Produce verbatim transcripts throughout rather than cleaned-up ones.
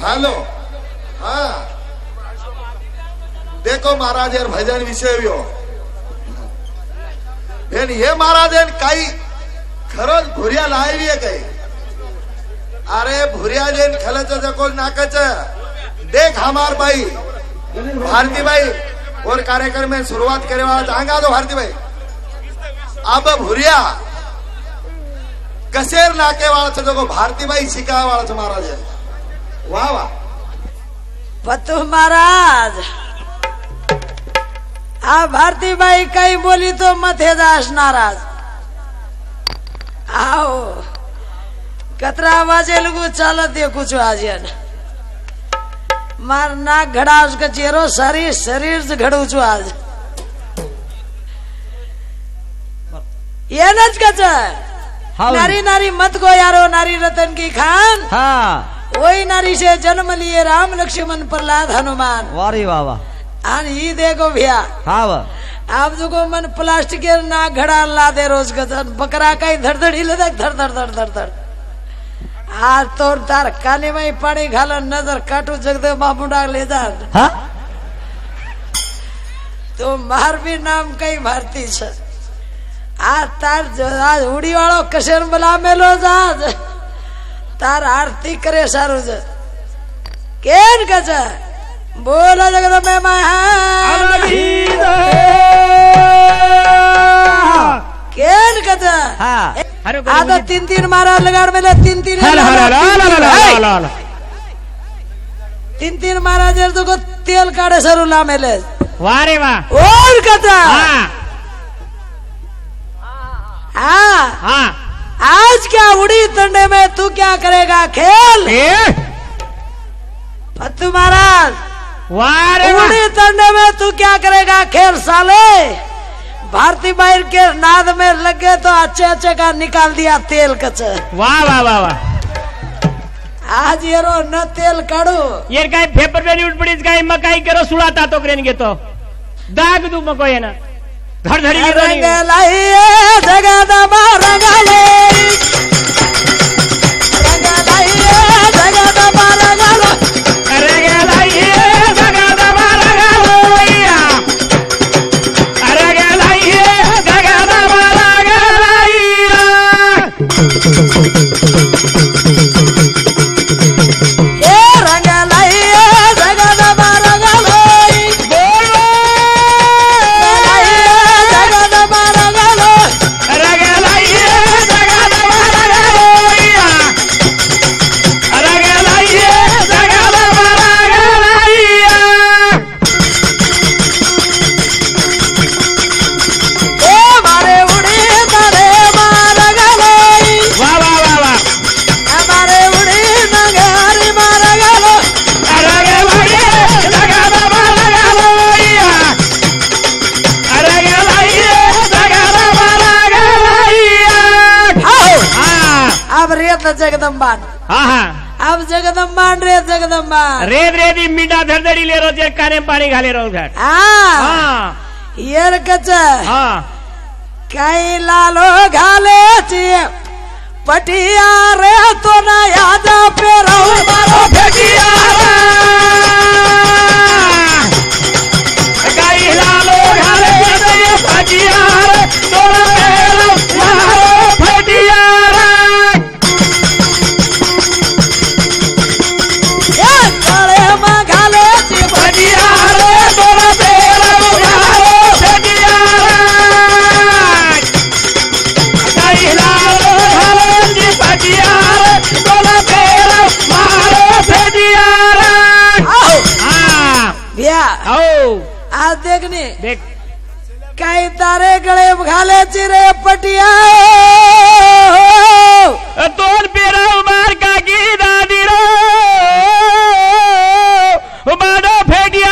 Hello हाँ देखो महाराज यार भजन विषय बेन हे महाराज काही खरंच भुरिया लावी आहे काही अरे भुरिया जेन खलच देखो नाकच देख हमार भाई भारती भाई और कार्यक्रम में शुरुआत करे वाला चाहेंगा तो भारती भाई अब भुरिया कसेर नाके वाला छे देखो भारती भाई शिका वाला छे महाराज वाह वाह पतु महाराज आ भारती भाई कई बोली तो मथे दास नाराज आओ कतरा वाजे लगू चाल दे कुछ आज मार नाक घड़ा उसका चेहरो शरीर शरीर से घड़ू छू आज ये नच कच नारी नारी मत को यारो नारी रतन की खान हाँ वही नारी से जन्म लिए राम लक्ष्मण प्रहलाद हनुमान वारी वाह वाह आन ही देखो भैया हाँ आप जो मन प्लास्टिक के ना घड़ा ला दे रोज का बकरा का ही धड़ ही लगा धड़ धड़ धड़ धड़ धड़ आज तो तार काने में पानी घालो नजर काटू जगदे बाबू डाक ले जा हाँ तो मार भी नाम कई भारती छे आज तार आज उड़ी वालो कशेर बला मेलो जाज तार आरती करे सारू ज केन कच बोलो जगत में महान केन कच हाँ आधा तीन तीन मारा लगाड़ में तीन तीन तीन तीन मारा जर तो को तेल काढ़े सरू ला मेले वारे वाह और कचा हाँ हाँ आज क्या उड़ी तंडे में तू क्या करेगा खेल पत्तू महाराज वारे उड़ी तंडे में तू क्या करेगा खेल साले भारती बाहर के नाद में लगे तो अच्छे अच्छे का निकाल दिया तेल कच वाह वाह वाह वाह आज ये रो न तेल काढ़ू ये काय पेपर में उठ पड़ी काय मकाई करो सुलाता तो करेंगे के तो दाग दू मको है ना धड़ धड़ी रंग लाइए जगत रंग ले रंग लाइए जगत रंग लो रंग लाइए जगत रंग लोया रंग लाइए जगत रंग लाइया ए रंग लाइए जगत रंग लोई बोलो जगत रंग लो रंग लाइए जगत रंग लोया रंग लाइए जगत रंग लाइया ए मारे उड़ी तारे मारग लोई वाह वाह वाह वाह हमारे उड़ी नगारी मारग लो रंग लाइए जगत रंग लोया रंग लाइए जगत रंग लाइया आओ हाँ अब रेत जगदम्बा हाँ हाँ अब जगदम्बा रे जगदम्बा रेत रेती मीठा धड़धड़ी ले रो जे काने में पानी घाले रो घर हाँ हाँ ये कच हाँ कई लालो घाले चिए पटिया रे तो ना याद पे रहो मारो भेटिया गाई लालो घाले ये भजिया तोरा मेरा मारो भेटिया ये काले मां घाले चिए भजिया तोरा मेरा मारो भेटिया गाई लालो घाले ये भजिया तोरा मेरा मारो भेटिया आओ हाँ भैया आओ आज देखने देख कई तारे गले घाले चिरे पटिया तोर पेरा उमार का की दादी रो मानो फेटिया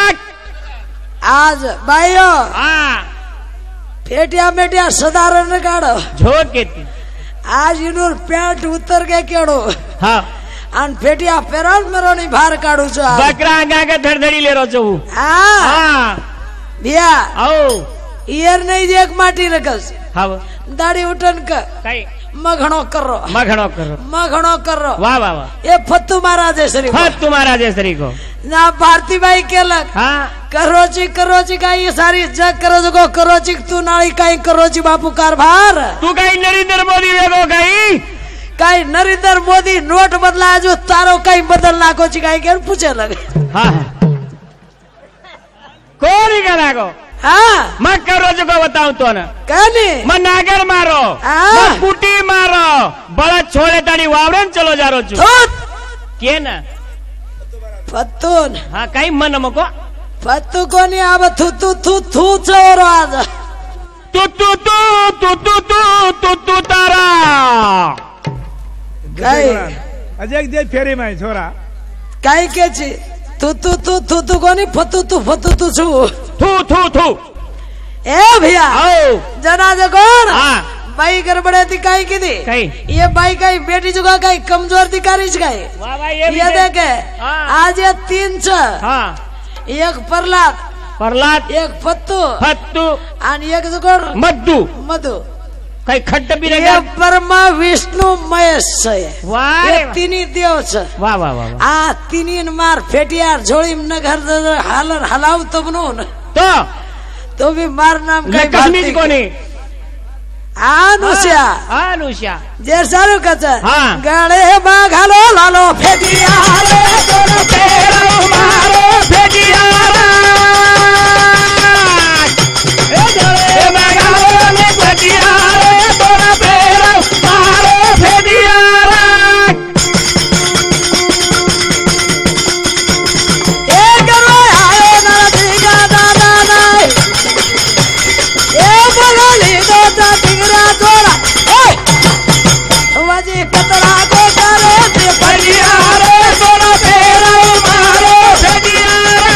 आज भाइयों हाँ फेटिया मेटिया साधारण काढ़ो झोंक के थी आज इनोर पैंट उतर के केड़ो हाँ अन फेटिया पेरल मेरो नहीं बाहर काढ़ू छो आज बकरा आगा के धड़धड़ी ले रो छो हाँ हाँ भैया आओ ईयर नहीं जे एक माटी रखस हाँ दाढ़ी उठन का कई मघणो करो मघणो करो मघणो करो वाह वाह वाह ये फत्तू महाराजेश्वरी को। फत्तू महाराजेश्वरी को ना भारती बाई केलक हाँ करोची करोची काही ये सारी जग करोच गो करोची तू नाळी काही करोची बापू कारभार तू काही नरेंद्र मोदी वेगो काही काही नरेंद्र मोदी नोट बदला जो तारो काही बदल नाकोची काही के पूछे लगे हाँ कोरी का नाको हाँ मैं करोच को बताऊं तो ना कहनी मैं नागर मारो हाँ। मैं कुटी मारो बड़ा छोड़े ताड़ी वावरन चलो जा रो छू के ना फत्तून हाँ काही मन मको फत्तू कोणी आब थू थू थू थू चोरो आज तू तू तू तू तू तू तू तू तारा काही अजय दे फेरी माय छोरा काही केची तू तू तू तू तू कोणी फत्तू तू फत्तू तू छू थू थू थू ए भैया आओ जनाजा कोण हाँ बाई गड़बड़े थी काही की थी काही ये बाई काही बेटी जुगा काही कमजोर थी कारिश काही वाह वाह ये भी ये दे। देखे हाँ। आज ये तीन छ हाँ एक प्रहलाद प्रहलाद एक फत्तू फत्तू आणि एक जुगोड मद्दू मधु काही खड्ड बी ये नाही ब्रह्मा विष्णु महेश छे वाह ये रे वाह. तिनी देव छ वाह वाह वाह वाह. आ तिनी मार फेटियार झोली न घर हालर हलाव तो बनून तो तो भी मार नाम काही कश्मीर कोणी अनुष्या अनुष्या जे सारू कच हाँ. गळे बा घालो लालो फेटियार तोरा पेरा मारो फेटियारा ए जळे बगालो ने फेटियारा तोरा पेरा मारो फेटियारा ए करो आयो ना दिगा दादा नाय ए बगली दो ता दिगरा तोरा ए वाजी कतरा को करे ते फेटियारा तोरा पेरा मारो फेटियारा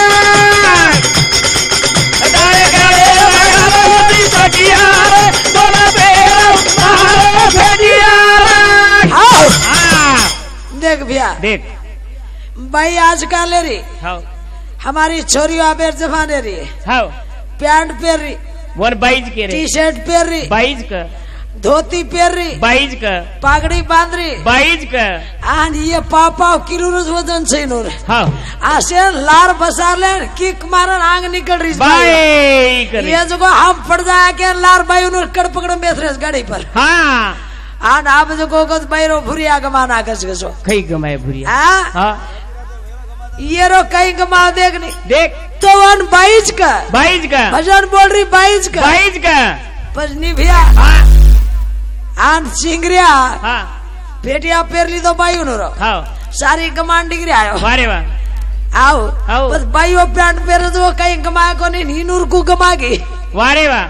दाए गळे बगालो ने फेटियारा तोरा पेरा मारो फेटियारा आओ हाँ देख भैया देख भाई आजकल रे हाउ हमारी छोरी आबेर जमाने री हाउ पैंट पहन रही वर बाईज के रे टी शर्ट पहन रही बाईज का धोती पहन रही बाईज का पागड़ी बांध रही बाईज का आणि ये पाव किलो रोज वजन छे नो रे हाँ आसे लार बसार ले किक मारन आंग निकल रही बाई करे ये जो हम पड़ जाए के लार बाई उन कड़ पकड़ बेस रहे गाड़ी पर हाँ आन आप जो को को बैरो भुरिया गमाना कस कसो कई गमाए भुरिया हां हाँ ये रो कई गमा देखनी देख तो वन बाईज का बाईज का भजन बोल रही बाईज का बाईज का पजनी भैया हाँ आन सिंगरिया हाँ पेटिया पेरली तो बाई उन रो हाँ सारी गमान डिग्री आयो वारे वाह आओ आओ। बस बाईओ पैंट पेरे तो कहीं गमाया को नहीं नीनूर को गमागी वारे वाह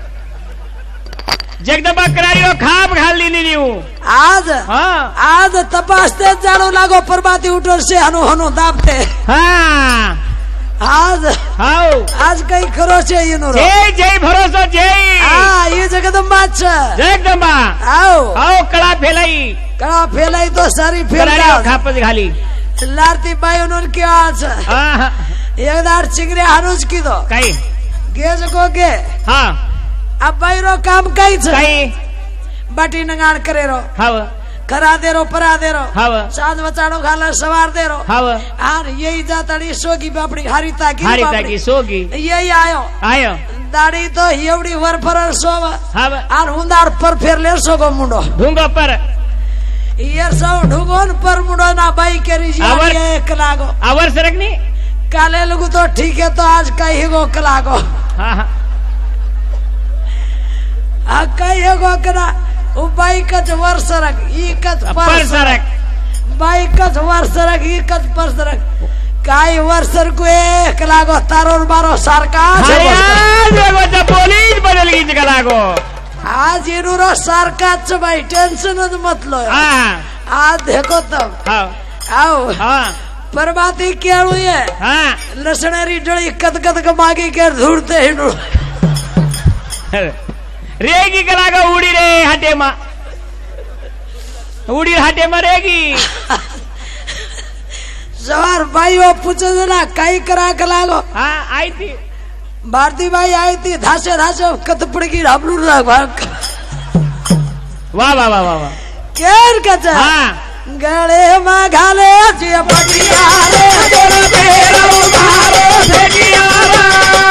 जगदंबा करारी हो खाप घाल ली नी हूँ आज हाँ आज तपासते जानो लागो परबाती उठोर से हनु हनु दाबते हाँ आज हाउ आज कहीं खरो से ये नो जय जय भरोसा जय हाँ ये जगदम्बा छ जगदंबा आओ आओ कड़ा फैलाई कड़ा फैलाई तो सारी करारी हो फैल खाप घाली लारती बाई उन्होंने क्या आज हाँ एक दार चिंगरे हनुज की दो कई गेज को गे हाँ अब बाई रो काम कई छ कई बाटी नगाड़ करे रो हाव करा दे रो परा दे रो हाव साज बचाड़ो खाला सवार दे रो हाव आर यही जाताड़ी सोगी बापड़ी हारिता की हारी बापड़ी। ताकी सोगी यही आयो आयो दाढ़ी तो एवड़ी वर पर सोव हाव आर हुंदार पर फेर ले सोगो मुंडो ढूंगो पर ये सौ ढुगोन पर मुंडो ना बाई केरी जी आवर- ये एक लागो आवर सरक नी काले लोगो तो ठीक है तो आज कहीं गो कलागो हाँ हाँ आ कहीं गो करा उ बाई कच वर सरक ई कच पर पर सरक बाई कच वर सरक ई कच पर सरक काई वर सर को एक लागो तारोर बारो सरका हरियाण देखो जब पुलिस बदल गई जगह लागो आज ये रो सरका च भाई टेंशन मत लो हाँ आज देखो तब हाँ आओ हाँ परबाती क्या हुई है हाँ लसणेरी डली कद कद कमागी के धूड़ते ही नु रेगी कलागो उड़ी रे हाटे मा उड़ी हाटे मा रेगी सवार भाई वो पूछे जरा कई करा के लागो हाँ आई थी भारती भाई आई थी धासे धासे कत पड़गी हाबलू भाग वाह वाह वाह वाह वाह केर कच हाँ गळे मा घाले जे पटिया रे तोर बेरो मारो भेटियारा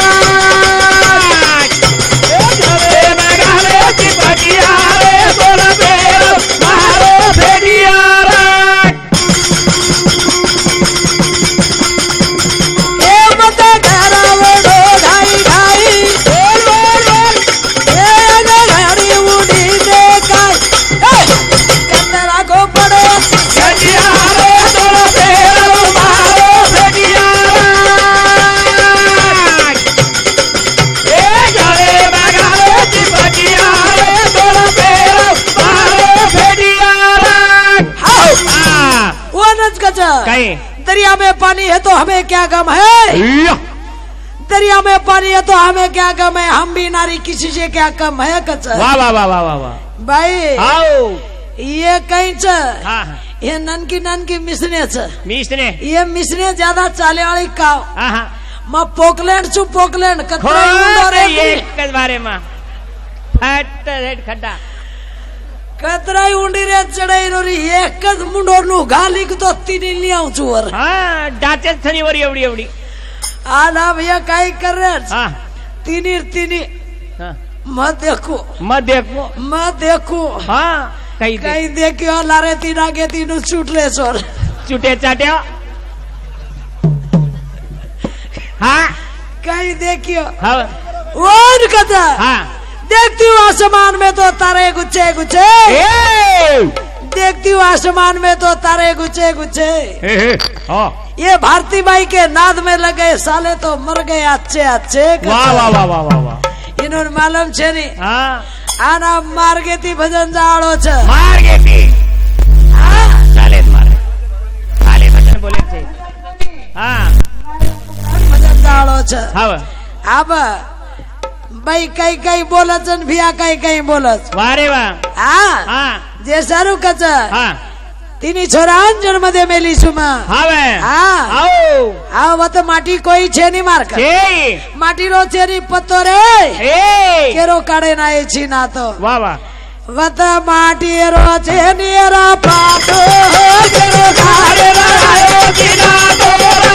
गळे मा घाले जे पटिया रे तोर बेरो मारो भेटियारा ए मत घरावडो घाई घाई बोल बोल बोल ए घडी उडी दे काय कतरा को पड़े भेटियारे तोर बेरो मारो भेटियारा ए गळे मा घाले जे पटिया रे तोर बेरो मारो भेटियारा हाउ हाँ वो नच कच कहीं दरिया में पानी है तो हमें क्या गम है दरिया में पानी है तो हमें क्या गम है हम भी नारी किसी से क्या कम है कच वाह वाह वाह वाह वाह वाह भाई आओ ये कहीं च हाँ हाँ ये ननकी ननकी मिसने च मिस्त्री ये मिसने ज्यादा चाले वाली काव हाँ हाँ म पोकलैंड छु पोकलैंड कतरा खोल उंडोरे एक कस बारे में फट रेड खड्डा कतरा उंडी रे चढ़ाई रोरी एक कद मुंडोर नु गाली को तो तीनी लियाऊ छु वर हाँ डाचे थनी वरी एवढी एवढी आला भैया काई कर रे हाँ तीनी तीनी हाँ मत देखो मत देखो मत देखो हाँ कहीं दे कहीं देखियो लारे तीन आगे तीनों छूट ले सोर चुटे चाटे हाँ कहीं देखियो हाँ वन कथा हाँ देखती हूँ आसमान में तो तारे गुच्छे गुच्छे ए देखती हूँ आसमान में तो तारे गुच्छे गुच्छे ए हाँ ये भारती बाई के नाद में लगे साले तो मर गए अच्छे अच्छे वाह वाह वाह वाह वाह वाह इन्होंने मालूम छे नहीं हाँ आना मार गेती भजन जाड़ो छ मार गेती हाँ चाले मारे चाले भजन बोले थे हाँ भजन जाड़ो छ हाँ अब भाई कई कई बोलत जन भिया कई कई बोलत वारे वाह हाँ हाँ जे सारू कच हाँ तीनी छोरान जन्म दे मेली सुमा हाँ वे हाँ आओ आओ वत माटी कोई छे नहीं मार कर छे माटी रो छेरी पत्तो रे ए केरो काढ़े ना ए छी ना तो वाह वाह वत माटी रो छेनी रा पाटो केरो काढ़े ना ए छी ना तो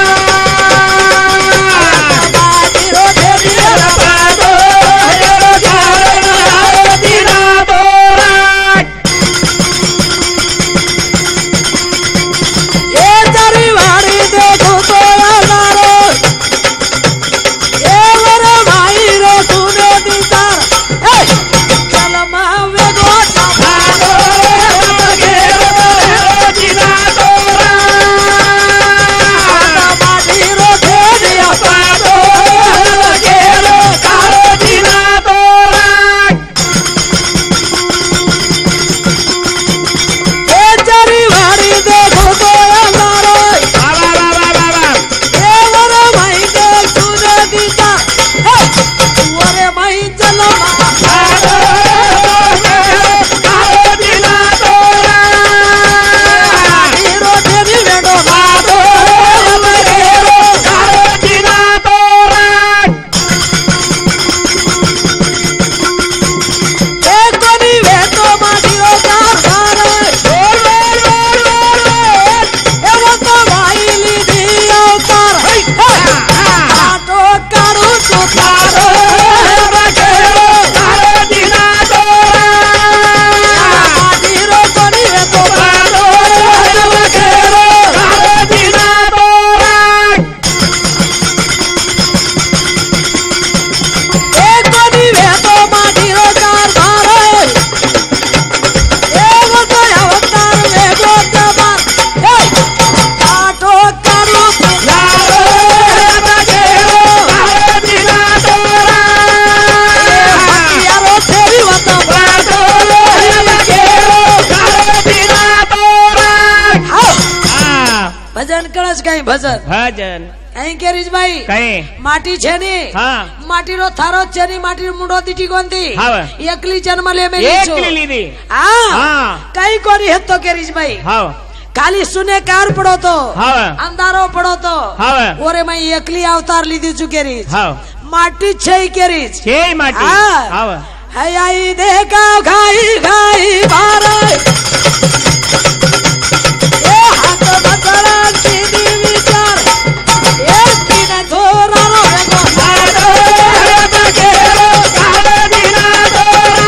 माटी रो छेनी रा पाटो केरो काढ़े ना ए छी ना तो ए तारी वाड़ी देखो तो यारो ए वरे भाई रो तूने दिता ए चल मावे गोटा भागो घेरो जिना तोरा माटी रो घेरिया पागो घेरो कारो जिना तोरा ए तारी वाड़ी देखो तो यारो वाह वाह वाह वाह वाह वाह ए वरे भाई देख तूने दिता ए वरे भाई चलो कारो जिना तोरा हीरो तेरी बेडो कारो जिना तोरा ए कोनी वे तो माटिरो कार मारे बोल बोल बोल बोल ए वो तो भाई ली दियो कार आटो कारू तो कारो कारो जिना तोरा माटिरो कोनी वे तो कारो जिना तोरा ए कोनी वे तो माटिरो कार मारे ए वो तो अवतार वे गो जबान ए आटो कारू तो कारो जिना तोरा यारो तेरी वतो कारो जिना तोरा हाउ हाँ भजन कळस कई भजन भजन અહીં કેરીજ ભાઈ કઈ માટી છે ની હા માટીનો થારો છે ની માટી મુંડો દીટી કોંતી હા એકલી જન્મ લે મેલી છો એકલી લીધી હા હા કઈ કોની હત્તો કેરીજ ભાઈ હા ખાલી સુને કાર પડો તો હા અંધારો પડો તો હા ઓરે મઈ એકલી અવતાર લીધી છું કેરીજ હા માટી છે ઈ કેરીજ છે માટી હા. હા है आई देखा घाई घाई मारे ए हाथ बचड़ा सीधी विचार ए तीन थोरा रो एगो साडो रे बगेरो साडो दिना तोरा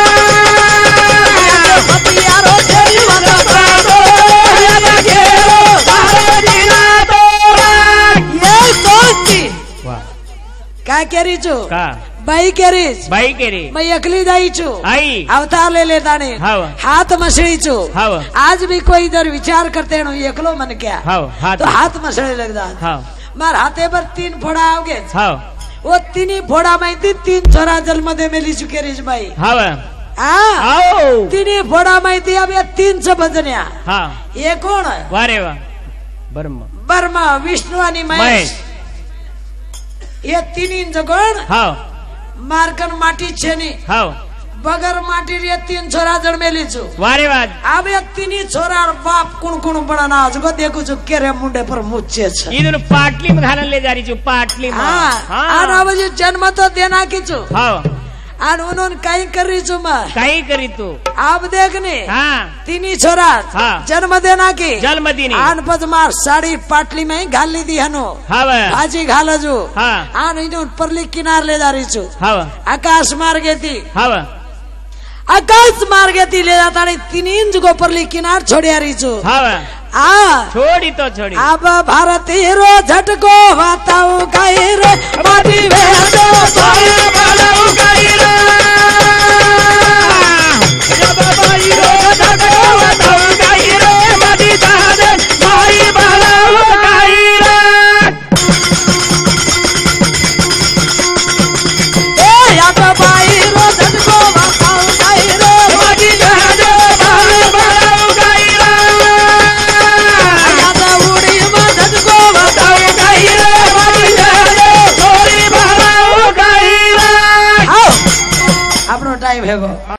मतियारो तेरी वाला साडो रे बगेरो साडो दिना तोरा ये सोची वाह काय केरी छू का बाई केरीच बाई केरी मैं अकली दाई छू आई अवतार ले लेता ने हाव हाथ मछली छू हाव आज भी कोई इधर विचार करते हैं एकलो मन क्या हाव हाथ तो हाथ मछली लगता हाव मार हाथे पर तीन फोड़ा आओगे हाव वो तीन ही फोड़ा में थी तीन छोरा जन्म दे मिली चुके रिज भाई हाव हाँ आओ तीन ही फोड़ा में थी अब ये तीन सौ बजनिया हाँ ये कौन है वारे वाह ब्रह्म ब्रह्मा विष्णु आणि महेश महेश ये तीन इंच कोण हाव मारकन माटी छेनी हाव बगर माटी रे तीन छोरा जड़ मेली छु वारे वाह अब ये तीन छोरा और बाप कुण कुण बड़ा ना आज को देखो जो केरे मुंडे पर मुच्चे छ इधर पाटली में घालन ले जा रही छू पाटली में हाँ हाँ आना बजे जन्म तो देना की छु हाव आन उन्होंने कहीं कर रही छु मैं काही करी तू आप देखने हाँ तीनी छोरा हाँ जन्म देना की जन्मदिनी आन पज मार साड़ी पाटली में ही घाल ली दी हनो हाव भाजी घाल जो हाँ आन इन्होंने परली किनार ले जा रही छु हाव आकाश मार गई थी हाव आकाश मार गई थी ले जाता नहीं तीन इंच को परली किनार छोड़िया रही छु हाव आ छोड़ी तो छोड़ी अब भारती रो झटको बताऊ गई रे माटी भेदो भाई बालाऊ गई रे जब भाई रो झटको बताऊ गई रे माटी भेदो भाई बालाऊ गई रे ए या तो भाई रो झटको बताऊ गई रे माटी भेदो भाई बालाऊ गई रे या तो उड़ी में झटको बताऊ गई रे माटी भेदो थोड़ी बालाऊ गई रे आओ अपनो टाइम है गो